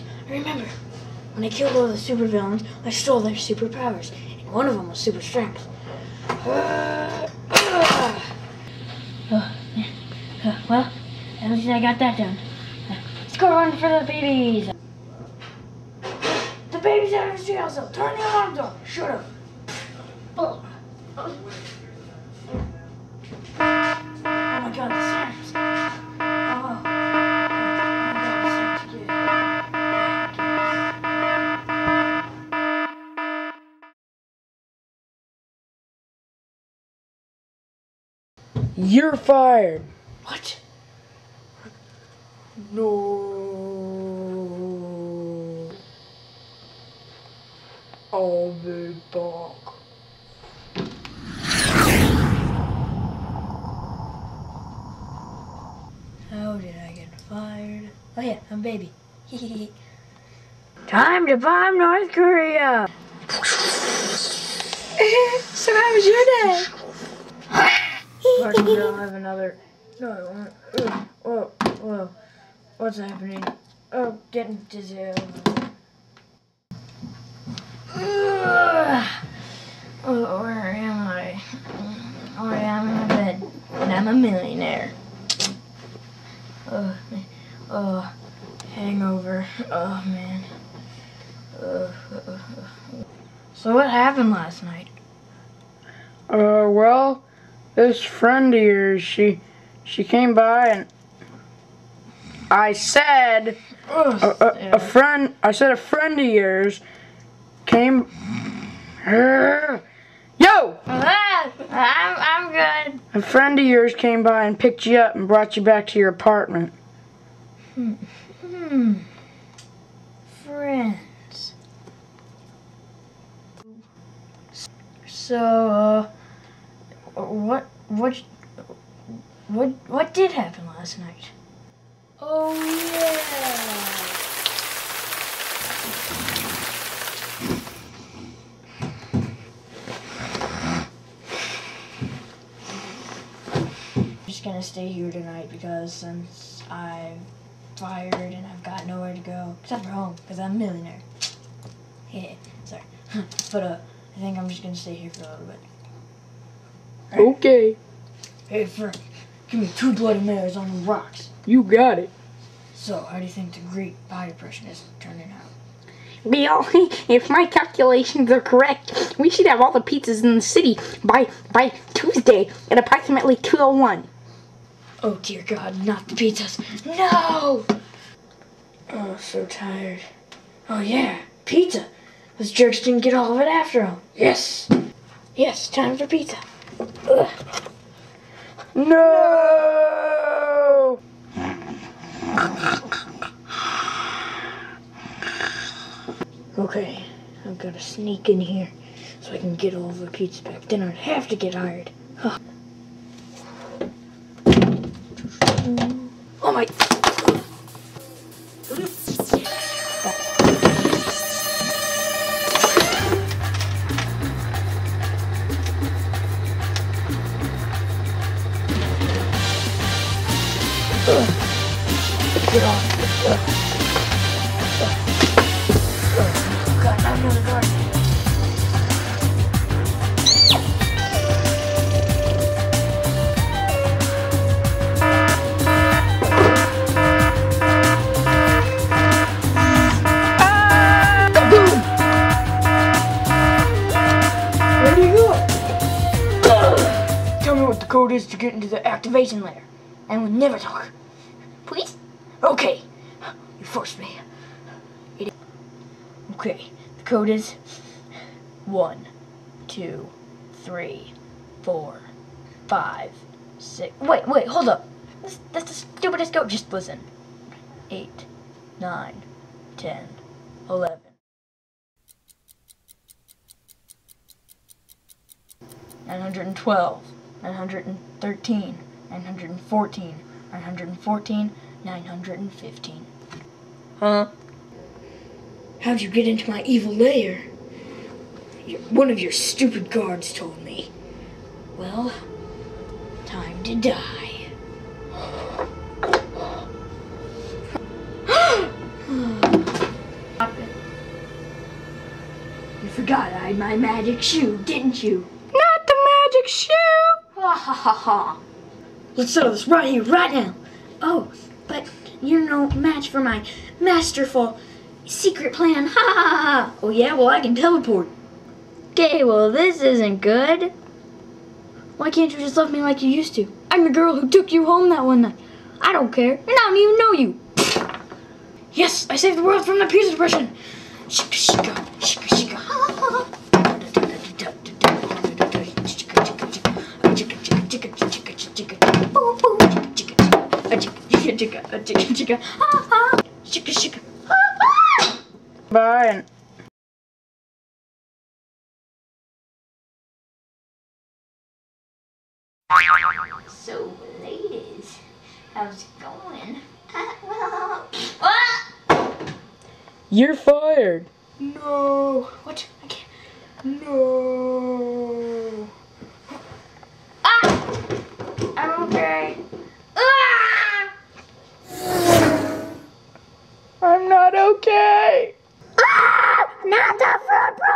Remember, when I killed all the supervillains, I stole their superpowers, and one of them was super strength. Well, at least I got that done. Let's go run for the babies. The baby's out of his jail cell. Turn the alarms off. Shut up. Oh my God, the sirens. Oh my God, the sirens again. You're fired. What? No. I'll be back. How did I get fired? Oh yeah, I'm baby. Time to bomb North Korea. So how was your day? Pardon me, I'll have another. No, I won't. Whoa, whoa. What's happening? Oh, getting dizzy. Oh, where am I? Oh, yeah, I'm in my bed, and I'm a millionaire. Oh, hangover. Oh, man. So what happened last night? Well, this friend of yours, she came by and I said a friend of yours came. Yo! I'm good. A friend of yours came by and picked you up and brought you back to your apartment. Friends. So, what did happen last night? Oh yeah. I'm just gonna stay here tonight because since I'm fired and I've got nowhere to go except for home because I'm a millionaire. Yeah, sorry, but I think I'm just gonna stay here for a little bit. Right. Okay. Hey Frank, give me 2 Bloody Marys on the rocks. You got it. So, how do you think the Great Pie Depression is turning out? Bill, if my calculations are correct, we should have all the pizzas in the city by Tuesday at approximately 2:01. Oh dear God, not the pizzas. No! Oh, so tired. Oh yeah, pizza. Those jerks didn't get all of it after all. Yes! Yes, time for pizza. Ugh. No! Okay, I've got to sneak in here so I can get all the pizza back. Then I'd have to get hired. Huh. Oh my... Get off. God, not another door. Kaboom! Where do you go? Tell me what the code is to get into the activation layer. And we'll never talk. Please? Okay. You forced me. Okay. The code is 1, 2, 3, 4, 5, 6. Wait, hold up. That's the stupidest code. Just listen. 8, 9, 10, 11. 912, 913, 914, 914, 915. Huh? How'd you get into my evil lair? One of your stupid guards told me. Well, time to die. You forgot I had my magic shoe, didn't you? Not the magic shoe. Ha ha ha ha. Let's settle this right here, right now. Oh, but you're no match for my masterful secret plan. Ha ha ha ha. Oh yeah, well I can teleport. Okay, well this isn't good. Why can't you just love me like you used to? I'm the girl who took you home that one night. I don't care, and I don't even know you. Yes, I saved the world from the pizza depression. Shika shika, shika shika. Bye. So, ladies, how's it going? You're fired. No. What? I can't. No. Ah! I'm okay. Ah! I'm not okay. Ah! Not the front